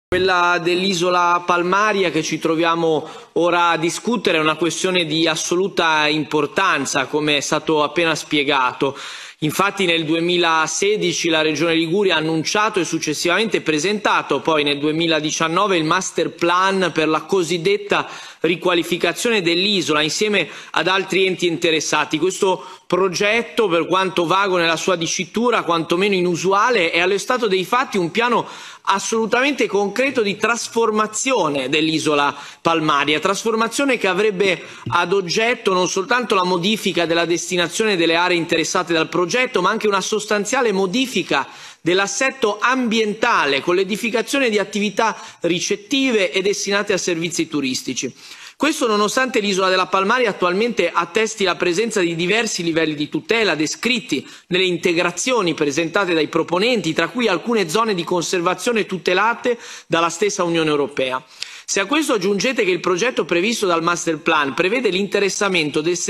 Quella dell'isola Palmaria che ci troviamo ora a discutere è una questione di assoluta importanza, come è stato appena spiegato. Infatti nel 2016 la Regione Liguria ha annunciato e successivamente presentato poi nel 2019 il master plan per la cosiddetta riqualificazione dell'isola insieme ad altri enti interessati. Questo progetto, per quanto vago nella sua dicitura, quantomeno inusuale, è allo stato dei fatti un piano assolutamente concreto di trasformazione dell'isola Palmaria, trasformazione che avrebbe ad oggetto non soltanto la modifica della destinazione delle aree interessate dal progetto, ma anche una sostanziale modifica dell'assetto ambientale con l'edificazione di attività ricettive e destinate a servizi turistici. Questo nonostante l'isola della Palmaria attualmente attesti la presenza di diversi livelli di tutela descritti nelle integrazioni presentate dai proponenti, tra cui alcune zone di conservazione tutelate dalla stessa Unione Europea. Se a questo aggiungete che il progetto previsto dal master plan prevede l'interessamento del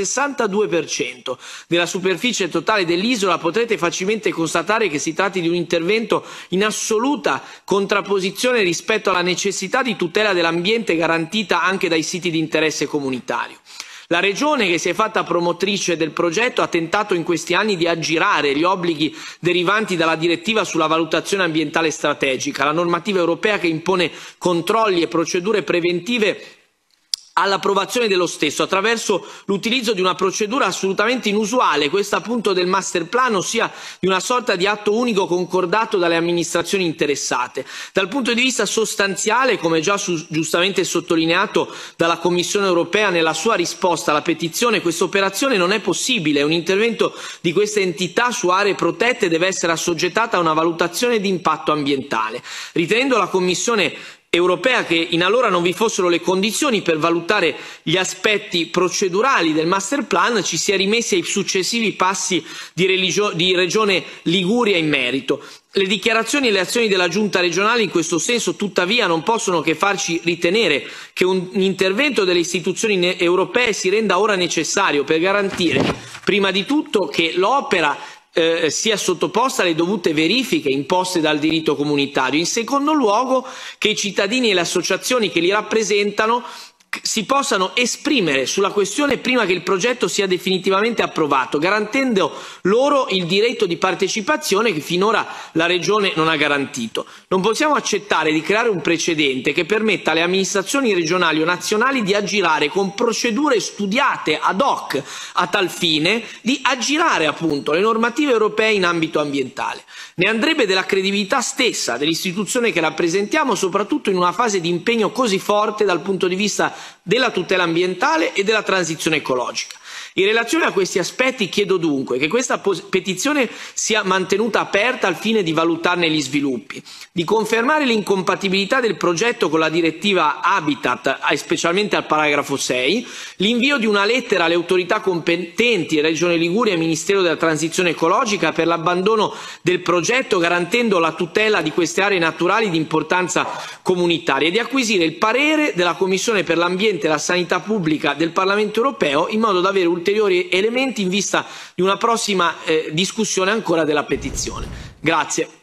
62% della superficie totale dell'isola, potrete facilmente constatare che si tratti di un intervento in assoluta contrapposizione rispetto alla necessità di tutela dell'ambiente garantita anche dai siti di interesse comunitario. La Regione, che si è fatta promotrice del progetto, ha tentato in questi anni di aggirare gli obblighi derivanti dalla direttiva sulla valutazione ambientale strategica, la normativa europea che impone controlli e procedure preventive all'approvazione dello stesso attraverso l'utilizzo di una procedura assolutamente inusuale, questa appunto del master plan, ossia di una sorta di atto unico concordato dalle amministrazioni interessate. Dal punto di vista sostanziale, come già giustamente sottolineato dalla Commissione europea nella sua risposta alla petizione, questa operazione non è possibile. Un intervento di questa entità su aree protette deve essere assoggettata a una valutazione di impatto ambientale. Ritenendo la Commissione europea che in allora non vi fossero le condizioni per valutare gli aspetti procedurali del master plan, ci si è rimessi ai successivi passi di Regione Liguria in merito. Le dichiarazioni e le azioni della Giunta regionale in questo senso, tuttavia, non possono che farci ritenere che un intervento delle istituzioni europee si renda ora necessario per garantire, prima di tutto, che l'opera sia sottoposta alle dovute verifiche imposte dal diritto comunitario, in secondo luogo che i cittadini e le associazioni che li rappresentano si possano esprimere sulla questione prima che il progetto sia definitivamente approvato, garantendo loro il diritto di partecipazione che finora la Regione non ha garantito. Non possiamo accettare di creare un precedente che permetta alle amministrazioni regionali o nazionali di aggirare con procedure studiate ad hoc a tal fine, di aggirare appunto le normative europee in ambito ambientale. Ne andrebbe della credibilità stessa dell'istituzione che rappresentiamo, soprattutto in una fase di impegno così forte dal punto di vista della tutela ambientale e della transizione ecologica. In relazione a questi aspetti chiedo dunque che questa petizione sia mantenuta aperta al fine di valutarne gli sviluppi, di confermare l'incompatibilità del progetto con la direttiva Habitat, specialmente al paragrafo 6, l'invio di una lettera alle autorità competenti, Regione Liguria e Ministero della Transizione Ecologica, per l'abbandono del progetto, garantendo la tutela di queste aree naturali di importanza comunitaria, e di acquisire il parere della Commissione per l'ambiente e la sanità pubblica del Parlamento europeo in modo da avere ulteriori elementi in vista di una prossima discussione ancora della petizione. Grazie.